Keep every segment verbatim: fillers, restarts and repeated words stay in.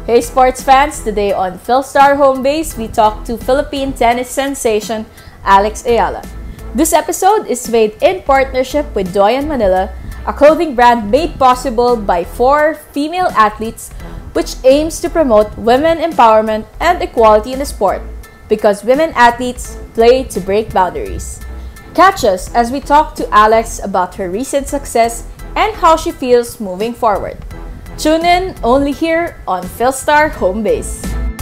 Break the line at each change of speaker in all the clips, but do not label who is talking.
Hey sports fans! Today on Philstar Home Base, we talk to Philippine tennis sensation Alex Eala. This episode is made in partnership with Doyan Manila, a clothing brand made possible by four female athletes which aims to promote women empowerment and equality in the sport because women athletes play to break boundaries. Catch us as we talk to Alex about her recent success and how she feels moving forward. Tune in only here on Philstar Home Base.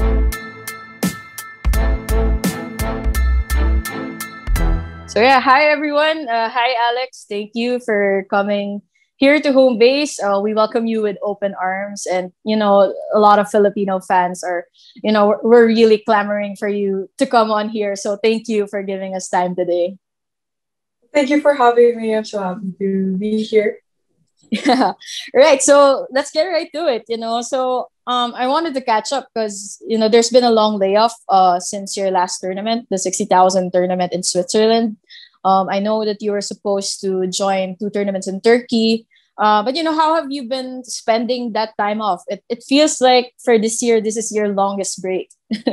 So yeah, hi everyone. Uh, hi Alex. Thank you for coming here to Home Base. Uh, we welcome you with open arms, and you know a lot of Filipino fans are, you know, we're really clamoring for you to come on here. So thank you for giving us time today.
Thank you for having me. I'm so happy to be here.
Yeah. Right. So let's get right to it. You know, so um, I wanted to catch up because you know there's been a long layoff uh since your last tournament, the sixty thousand tournament in Switzerland. Um, I know that you were supposed to join two tournaments in Turkey. Uh, but you know, how have you been spending that time off? It it feels like for this year, this is your longest break.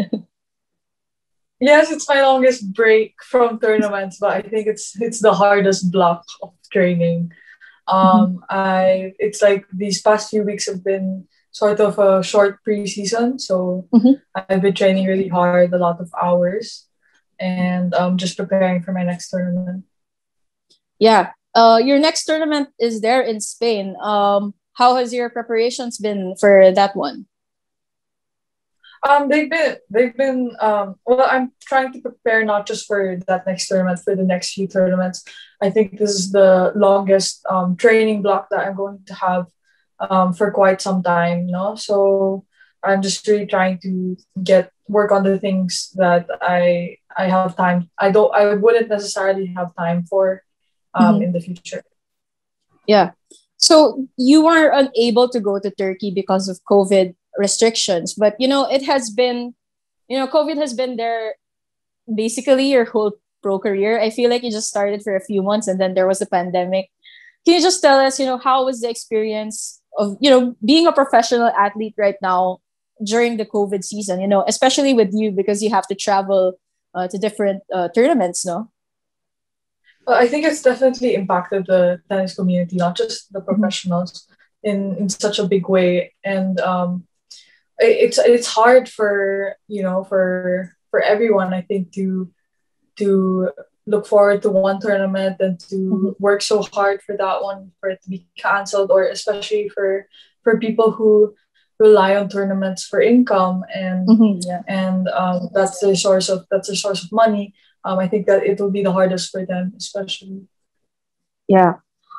Yes, it's my longest break from tournaments, but I think it's it's the hardest block of training.
Mhm.
Um, I it's like these past few weeks have been sort of a short preseason, so
Mhm.
I've been training really hard, a lot of hours, and um, just preparing for my next tournament.
Yeah. Uh, your next tournament is there in Spain. Um, how has your preparations been for that one?
Um, they've been they've been um well, I'm trying to prepare not just for that next tournament, for the next few tournaments. I think this is the longest um training block that I'm going to have um for quite some time, you know. So I'm just really trying to get work on the things that I I have time. I don't I wouldn't necessarily have time for um
Mhm.
in the future.
Yeah. So you were unable to go to Turkey because of COVID restrictions, but you know, it has been, you know, COVID has been there basically your whole pro career. I feel like you just started for a few months and then there was a pandemic. Can you just tell us, you know, how was the experience of, you know, being a professional athlete right now during the COVID season, you know, especially with you because you have to travel uh, to different uh, tournaments, no?
Well, I think it's definitely impacted the tennis community, not just the
Mhm.
professionals, in in such a big way. And um, it's it's hard for you know for for everyone, I think, to to look forward to one tournament and
Mhm.
to work so hard for that one for it to be canceled, or especially for for people who rely on tournaments for income, and
Mhm. Yeah.
and um, that's their source of that's their source of money. um, I think that it will be the hardest for them, especially.
Yeah.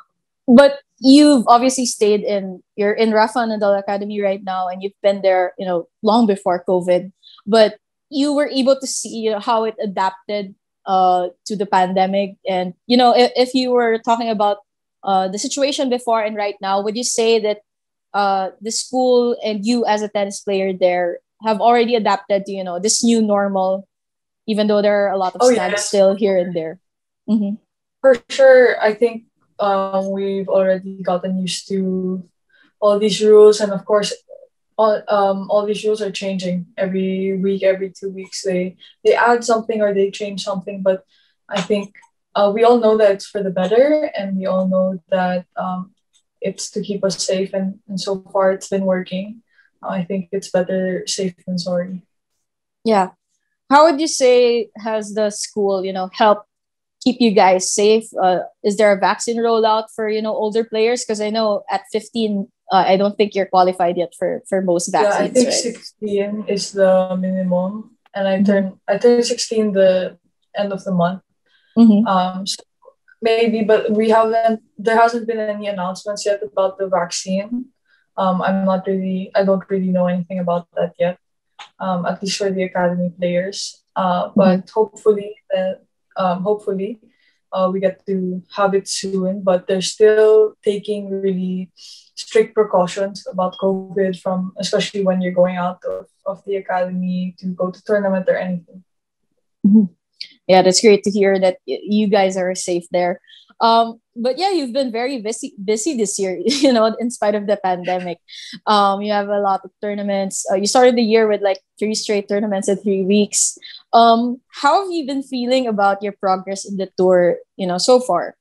But you've obviously stayed in you're in Rafa Nadal Academy right now and you've been there, you know, long before COVID. But you were able to see, you know, how it adapted uh to the pandemic. And you know, if, if you were talking about uh the situation before and right now, would you say that uh the school and you as a tennis player there have already adapted to, you know, this new normal, even though there are a lot of
Oh
snags
yes,
still here and there? Mm-hmm.
for sure. I think um, we've already gotten used to all these rules, and of course, all um all these rules are changing every week, every two weeks. They they add something or they change something, but I think uh, we all know that it's for the better, and we all know that um it's to keep us safe, and, and so far it's been working. Uh, I think it's better safe than sorry.
Yeah. How would you say has the school, you know, helped keep you guys safe? Uh, is there a vaccine rollout for, you know, older players? Because I know at fifteen, uh, I don't think you're qualified yet for for most
Yeah, I
vaccines,
think
right?
sixteen is the minimum, and I
Mm-hmm.
turn I turned sixteen the end of the month.
Mm-hmm.
Um, so maybe, but we haven't. There hasn't been any announcements yet about the vaccine. Um, I'm not really. I don't really know anything about that yet. Um, at least for the academy players. Uh,
Mm-hmm.
but hopefully, uh, um, hopefully, uh, we get to have it soon. But they're still taking really strict precautions about COVID, from especially when you're going out of, of the academy to go to tournament or anything.
Mm-hmm. Yeah, that's great to hear that y- you guys are safe there. Um, but yeah, you've been very busy busy this year. You know, in spite of the pandemic, um, you have a lot of tournaments. Uh, you started the year with like three straight tournaments in three weeks. Um, how have you been feeling about your progress in the tour? You know, so far.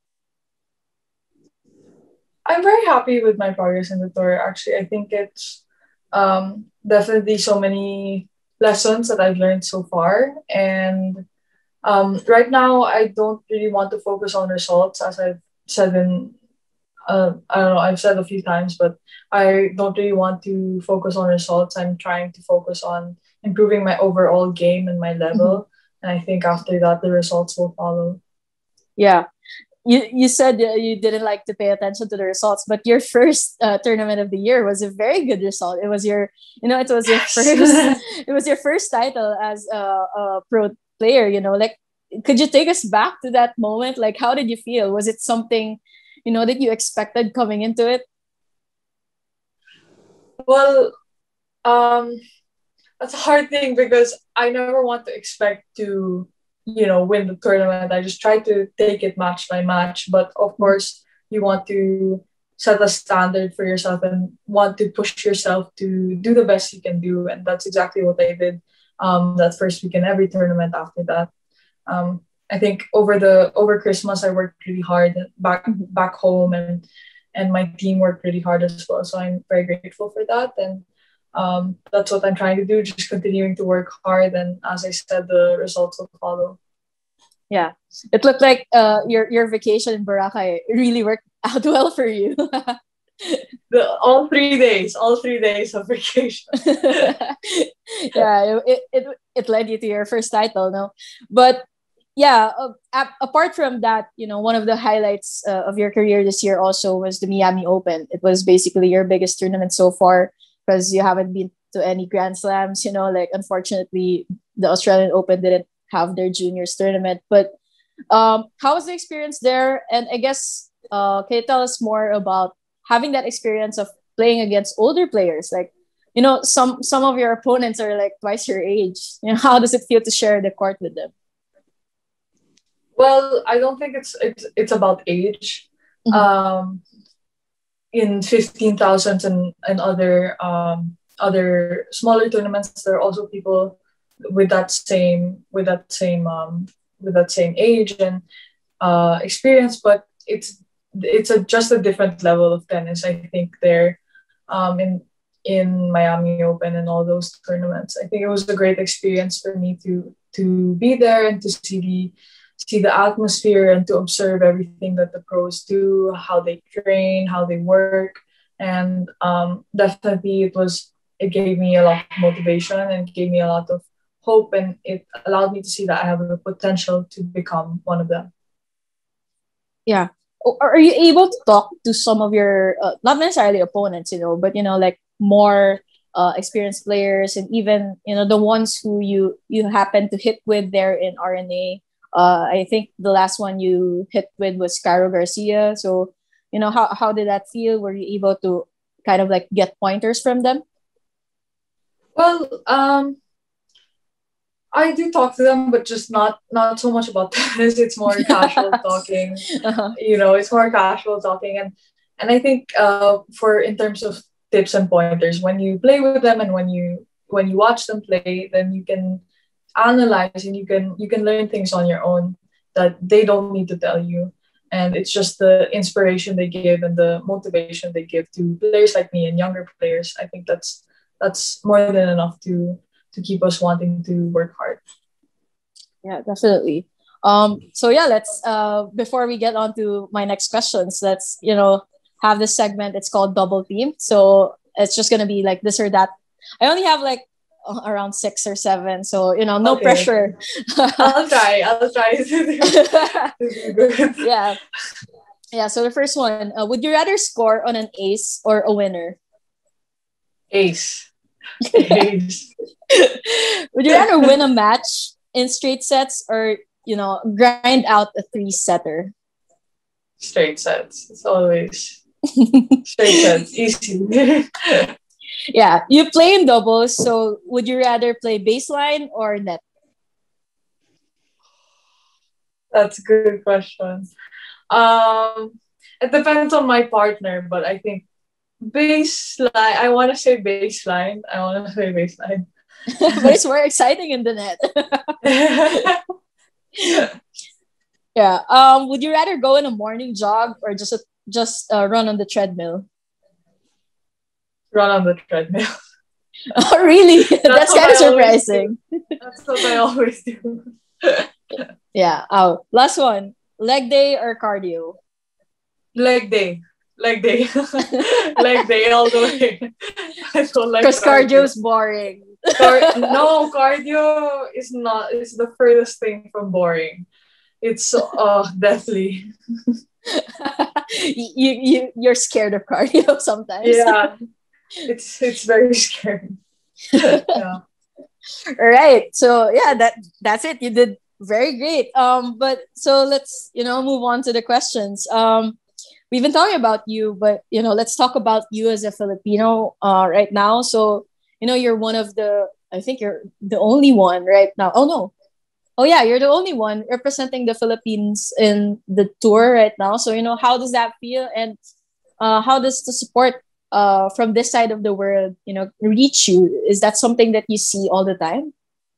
I'm very happy with my progress in the tour. Actually, I think it's um, definitely so many lessons that I've learned so far. And um, right now, I don't really want to focus on results, as I've said in, uh, I don't know, I've said a few times, but I don't really want to focus on results. I'm trying to focus on improving my overall game and my
Mhm.
level. And I think after that, the results will follow.
Yeah. You, you said uh, you didn't like to pay attention to the results, but your first uh, tournament of the year was a very good result. It was your, you know, it was your first,
Yes.
it was your first title as a, a pro player. You know, like, could you take us back to that moment? Like, how did you feel? Was it something, you know, that you expected coming into it?
Well, um, that's a hard thing because I never want to expect to, you know, win the tournament. I just try to take it match by match. But of course, you want to set a standard for yourself and want to push yourself to do the best you can do. And that's exactly what I did um, that first week in every tournament after that. Um, I think over the over Christmas I worked really hard back back home, and and my team worked really hard as well. So I'm very grateful for that, and um, that's what I'm trying to do. Just continuing to work hard, and as I said, the results will follow.
Yeah, it looked like uh, your your vacation in Boracay really worked out well for you.
The all three days, all three days of vacation.
Yeah, it, it it led you to your first title, no? But yeah, uh, ap- apart from that, you know, one of the highlights uh, of your career this year also was the Miami Open. It was basically your biggest tournament so far because you haven't been to any Grand Slams. You know, like unfortunately, the Australian Open didn't have their juniors tournament. But um, how was the experience there? And I guess, uh, can you tell us more about having that experience of playing against older players? Like, you know, some some of your opponents are like twice your age. You know, how does it feel to share the court with them?
Well, I don't think it's it's it's about age.
Mhm.
Um, in fifteen thousands and and other um other smaller tournaments, there are also people with that same with that same um with that same age and uh experience, but it's it's a just a different level of tennis. I think there um in in Miami Open and all those tournaments. I think it was a great experience for me to to be there and to see the see the atmosphere and to observe everything that the pros do, how they train, how they work, and um, definitely it was it gave me a lot of motivation and gave me a lot of hope, and it allowed me to see that I have the potential to become one of them.
Yeah. O- Are you able to talk to some of your, uh, not necessarily opponents, you know, but, you know, like more uh, experienced players and even, you know, the ones who you, you happen to hit with there in R N A? Uh, I think the last one you hit with was Caro Garcia. So, you know, how, how did that feel? Were you able to kind of like get pointers from them?
Well, um, I do talk to them, but just not not so much about tennis. It's more casual talking.
Uh-huh.
You know, it's more casual talking, and and I think uh, for in terms of tips and pointers, when you play with them and when you when you watch them play, then you can analyze and you can you can learn things on your own that they don't need to tell you. And it's just the inspiration they give and the motivation they give to players like me and younger players. I think that's that's more than enough to to keep us wanting to work hard.
Yeah, definitely. Um, so yeah, let's uh before we get on to my next questions, let's, you know, have this segment. It's called Double Team. So it's just gonna be like this or that. I only have like uh, around six or seven, so you know, no
Okay, okay.
pressure.
I'll try. I'll try to do, to do good.
Yeah, yeah. So the first one, uh, would you rather score on an ace or a winner?
Ace. Ace.
Would you rather win a match in straight sets or, you know, grind out a three setter?
Straight sets. It's always straight sets. Easy.
Yeah, you play in doubles, so would you rather play baseline or net?
That's a good question. Um, it depends on my partner, but I think baseline. I want to say baseline. I want to say baseline.
But it's more exciting in the net. Yeah. Um. Would you rather go on a morning jog or just a, just uh, run on the treadmill?
Run on the treadmill.
Oh, really?
That's
That's
what
kind of
I always do.
surprising.
That's what I always do.
Yeah. Oh, last one. Leg day or cardio?
Leg day. Leg day. Leg day all the way. I don't like
Because cardio
cardio.
is boring.
Car- no, cardio is not, it's the furthest thing from boring. It's so, oh, deathly.
you, you you're scared of cardio sometimes.
Yeah, it's it's very scary. Yeah.
All right. So yeah, that that's it. You did very great. Um, but so let's you know move on to the questions. Um, we've been talking about you, but you know let's talk about you as a Filipino uh, right now. So you know you're one of the I think you're the only one right now. Oh no. Oh yeah, you're the only one representing the Philippines in the tour right now. So you know how does that feel, and uh, how does the support uh, from this side of the world, you know, reach you? Is that something that you see all the time?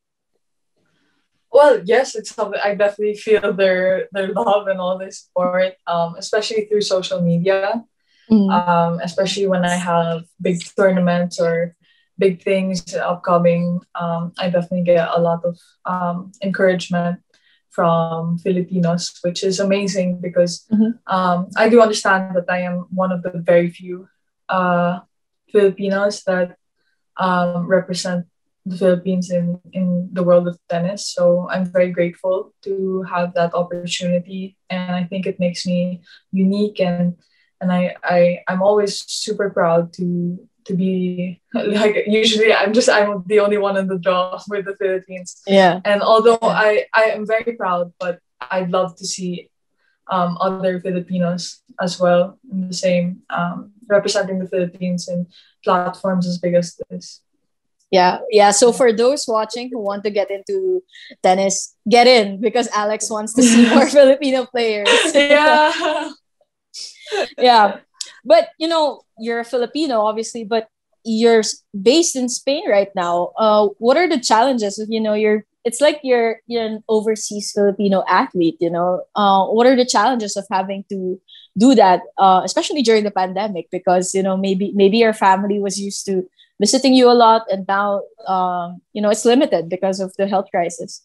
Well, yes, it's something I definitely feel their their love and all their support, um, especially through social media.
Mm.
Um, especially when I have big tournaments or big things upcoming. Um, I definitely get a lot of um, encouragement from Filipinos, which is amazing because
Mm-hmm.
um, I do understand that I am one of the very few uh, Filipinos that um, represent the Philippines in, in the world of tennis. So I'm very grateful to have that opportunity. And I think it makes me unique and and I, I I'm always super proud to to be like usually I'm just I'm the only one in the draw with the Philippines.
Yeah.
And although I, I am very proud, but I'd love to see um, other Filipinos as well in the same um, representing the Philippines in platforms as big as this.
Yeah, yeah. So for those watching who want to get into tennis, get in because Alex wants to see more Filipino players.
Yeah.
Yeah, but you know you're a Filipino, obviously, but you're s- based in Spain right now. Uh, what are the challenges? You know, you're it's like you're you're an overseas Filipino athlete. You know, uh, what are the challenges of having to do that, uh, especially during the pandemic? Because you know maybe maybe your family was used to visiting you a lot, and now um, you know it's limited because of the health crisis.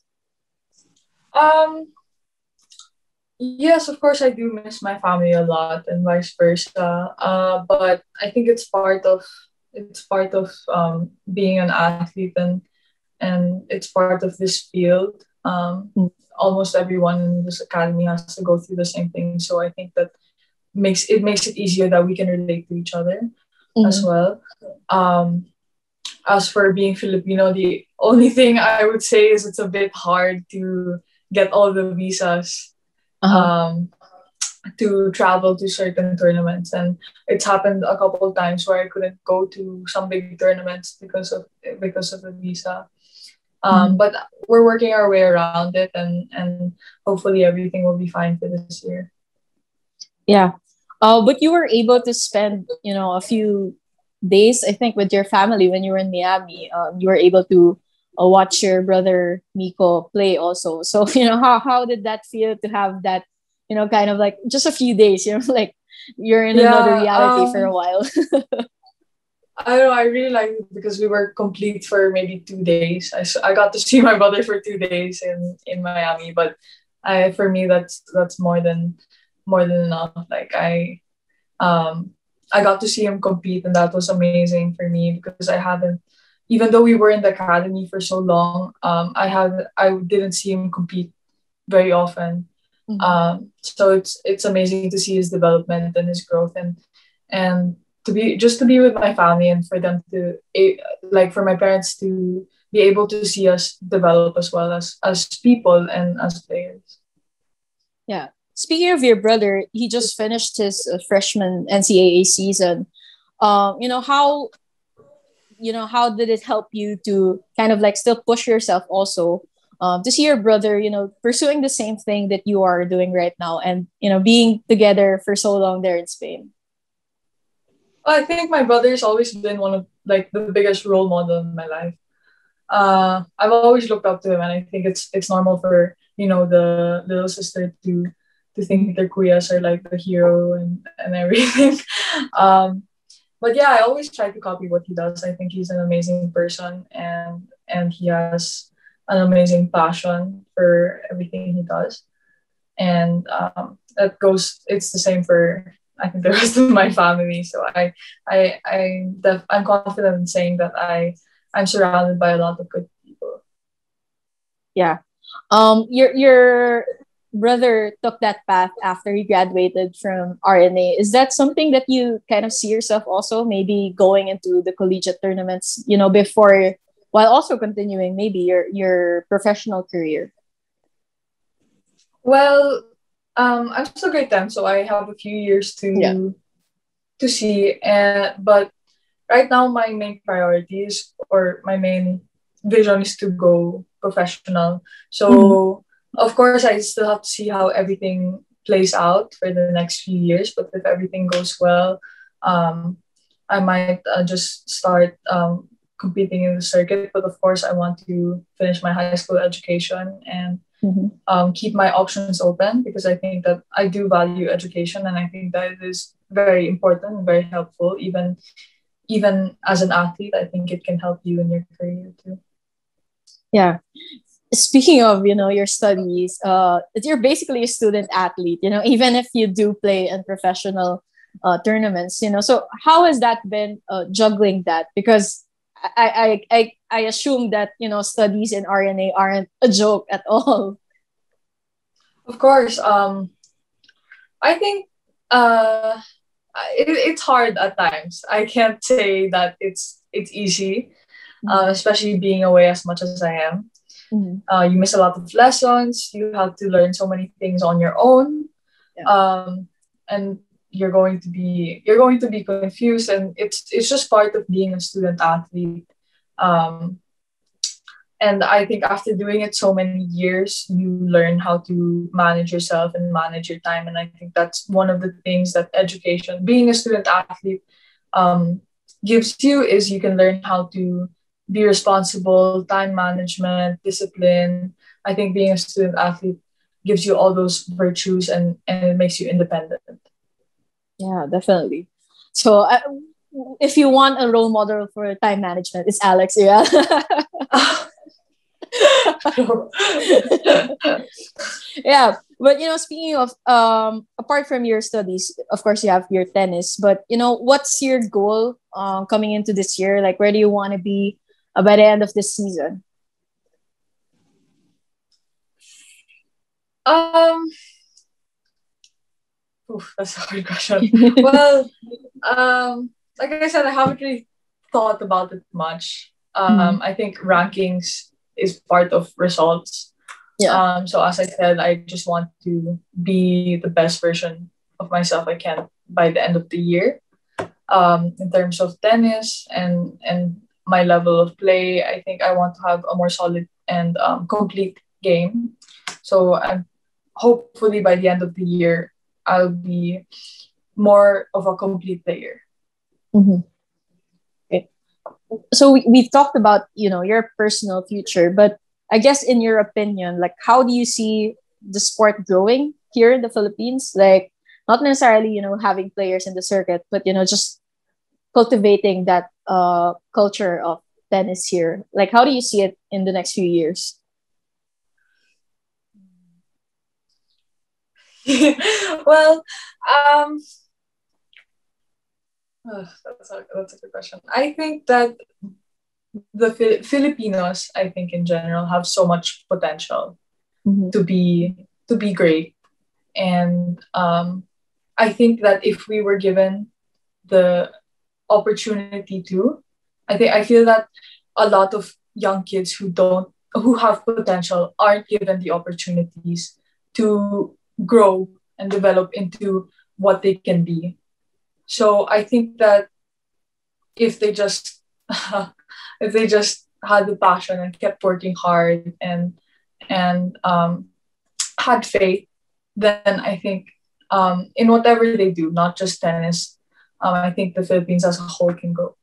Um, yes, of course, I do miss my family a lot, and vice versa. Uh, but I think it's part of it's part of um, being an athlete, and and it's part of this field. Um, almost everyone in this academy has to go through the same thing. So I think that makes it makes it easier that we can relate to each other as
Mm-hmm.
well. Um, as for being Filipino, the only thing I would say is it's a bit hard to get all the visas
Uh-huh.
um, to travel to certain tournaments. And it's happened a couple of times where I couldn't go to some big tournaments because of because of the visa. Um,
Mhm.
but we're working our way around it, and and hopefully everything will be fine for this year.
Yeah. Uh, but you were able to spend, you know, a few days, I think, with your family when you were in Miami. Um, you were able to uh, watch your brother Miko play also. So, you know, how, how did that feel to have that, you know, kind of like just a few days, you know, like you're in another
Yeah,
reality for a
um,
while.
I don't know. I really like it because we were complete for maybe two days. I, s- I got to see my brother for two days in in Miami, but I for me that's that's more than more than enough. Like I um I got to see him compete, and that was amazing for me because I haven't, even though we were in the academy for so long, um I had I didn't see him compete very often.
Mhm.
Um, so it's it's amazing to see his development and his growth, and and to be just to be with my family and for them to eh, like for my parents to be able to see us develop as well as as people and as players.
Yeah. Speaking of your brother, he just finished his uh, freshman N C A A season. Um, you know, how you know how did it help you to kind of like still push yourself also um, to see your brother, you know, pursuing the same thing that you are doing right now, and you know, being together for so long there in Spain?
Well, I think my brother's always been one of like the biggest role model in my life. Uh, I've always looked up to him, and I think it's it's normal for you know the little sister to to think their kuyas are like the hero and and everything. um, but yeah, I always try to copy what he does. I think he's an amazing person, and and he has an amazing passion for everything he does. And um, that goes. It's the same for I think the rest of my family. So I I I def- I'm confident in saying that I I'm surrounded by a lot of good people.
Yeah. Um, your your brother took that path after he graduated from R N A. Is that something that you kind of see yourself also maybe going into the collegiate tournaments, you know, before, while also continuing maybe your your professional career?
Well, um, I'm still grade ten, so I have a few years
Yeah.
to to see. And but right now, my main priorities or my main vision is to go professional.
Mhm.
So of course, I still have to see how everything plays out for the next few years. But if everything goes well, um, I might uh, just start um, competing in the circuit. But of course, I want to finish my high school education and
Mhm.
um, keep my options open because I think that I do value education and I think that it is very important and very helpful even even as an athlete. I think it can help you in your career too.
Yeah. Speaking of, you know, your studies, uh, you're basically a student athlete, you know, even if you do play in professional uh, tournaments, you know. So how has that been uh, juggling that? Because I, I, I, I assume that, you know, studies in R N A aren't a joke at all.
Of course, um, I think uh, it, it's hard at times. I can't say that it's it's easy, uh,
Mhm.
especially being away as much as I am.
Mhm.
Uh, you miss a lot of lessons. You have to learn so many things on your own,
Yeah.
um, and you're going to be you're going to be confused. And it's it's just part of being a student athlete. Um, and I think after doing it so many years, you learn how to manage yourself and manage your time. And I think that's one of the things that education, being a student athlete, um, gives you is you can learn how to be responsible, time management, discipline. I think being a student athlete gives you all those virtues and, and it makes you independent.
Yeah, definitely. So uh, if you want a role model for time management, it's Alex. Yeah. Yeah, but you know, speaking of um apart from your studies, of course you have your tennis, but you know, what's your goal um coming into this year? Like, where do you want to be uh, by the end of this season?
um, oof, that's a hard question. Well, um, like I said, I haven't really thought about it much. Um,
Mhm.
I think rankings is part of results.
Yeah.
Um, so as I said, I just want to be the best version of myself I can by the end of the year. Um, in terms of tennis and and my level of play, I think I want to have a more solid and um, complete game. So I'm hopefully by the end of the year, I'll be more of a complete player.
Mhm. Okay. So we, we've talked about, you know, your personal future, but I guess in your opinion, like, how do you see the sport growing here in the Philippines? Like, not necessarily, you know, having players in the circuit, but you know, just cultivating that uh culture of tennis here. Like, how do you see it in the next few years?
Well, um, ugh, that's a, that's a good question. I think that the Fi- Filipinos, I think in general, have so much potential
Mhm.
to be to be great, and um, I think that if we were given the opportunity to, I think I feel that a lot of young kids who don't who have potential aren't given the opportunities to grow and develop into what they can be. So I think that if they just if they just had the passion and kept working hard and and um, had faith, then I think um, in whatever they do, not just tennis, um, I think the Philippines as a whole can go.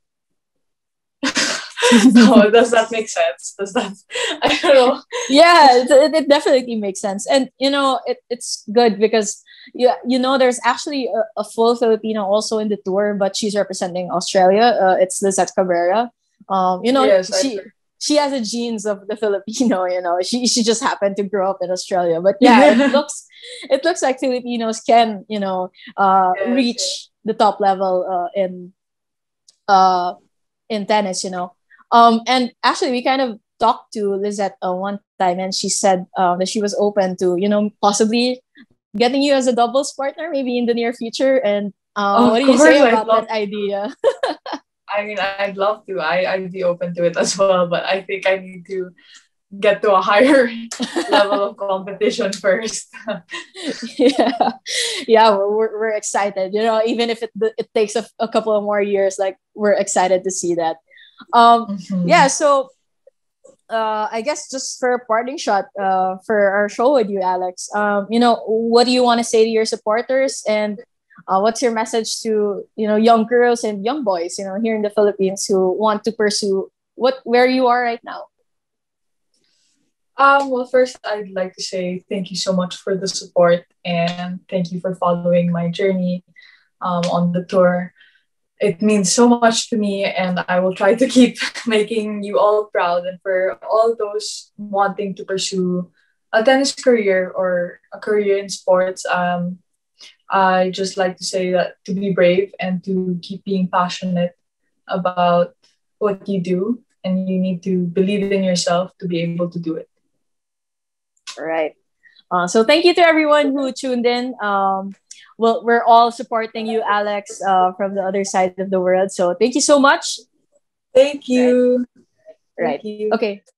So does that make sense? Does that? I don't know.
Yeah, it, it definitely makes sense, and you know, it, it's good because yeah, you know, there's actually a, a full Filipino also in the tour, but she's representing Australia. Uh, it's Liza Cabrera. Um, you know,
Yes, I
she
heard.
she has the genes of the Filipino. You know, she she just happened to grow up in Australia, but yeah, it looks it looks like Filipinos can, you know, uh,
Yes, yes.
reach the top level uh, in uh in tennis. You know, um, and actually, we kind of talked to Lizette uh, one time, and she said um, that she was open to, you know, possibly getting you as a doubles partner maybe in the near future. And uh, what
Of
do you say
course, I'd
about
love.
that idea?
I mean, I'd love to. I I'd be open to it as well, but I think I need to get to a higher level of competition first.
Yeah, yeah, we're, we're, we're excited. You know, even if it it takes a, a couple of more years, like we're excited to see that. Um,
Mm-hmm.
yeah, so uh, I guess just for a parting shot uh, for our show with you, Alex, um, you know, what do you want to say to your supporters, and uh, what's your message to, you know, young girls and young boys, you know, here in the Philippines who want to pursue what where you are right now?
Um, well, first, I'd like to say thank you so much for the support and thank you for following my journey um, on the tour. It means so much to me, and I will try to keep making you all proud. And for all those wanting to pursue a tennis career or a career in sports, um, I just like to say that to be brave and to keep being passionate about what you do, and you need to believe in yourself to be able to do it.
Right. Uh, so thank you to everyone who tuned in. Um, well, we're all supporting you, Alex, uh, from the other side of the world. So thank you so much.
Thank
Right.
you.
Right.
Thank you.
Okay.